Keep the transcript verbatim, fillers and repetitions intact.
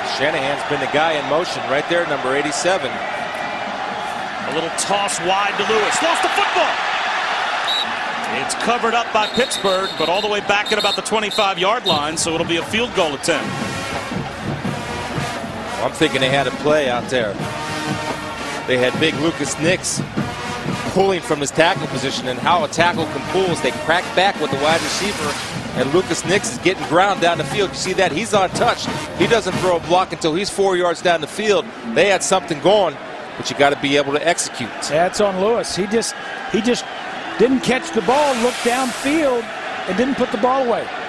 Shanahan's been the guy in motion right there, number eighty-seven. A little toss wide to Lewis. Lost the football. It's covered up by Pittsburgh, but all the way back at about the twenty-five yard line, so it'll be a field goal attempt. Well, I'm thinking they had a play out there. They had big Lucas Nix pulling from his tackle position, and how a tackle can pull is they crack back with the wide receiver, and Lucas Nix is getting ground down the field. You see that? He's untouched. He doesn't throw a block until he's four yards down the field. They had something going, but you got to be able to execute. That's on Lewis. He just he just didn't catch the ball, looked downfield, and didn't put the ball away.